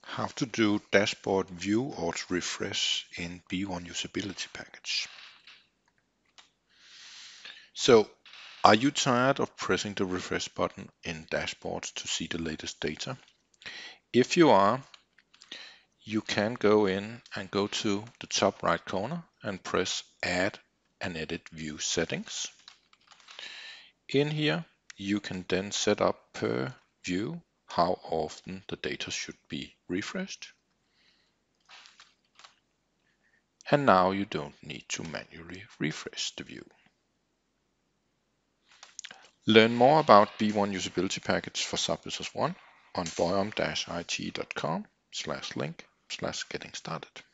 How to do dashboard view auto refresh in B1 Usability Package. So, are you tired of pressing the refresh button in dashboards to see the latest data? If you are, you can go in and go to the top right corner and press Add and Edit View Settings. In here, you can then set up per view how often the data should be refreshed. And now you don't need to manually refresh the view. Learn more about B1 Usability Package for SAP Business One on boyum-it.com/link/getting started.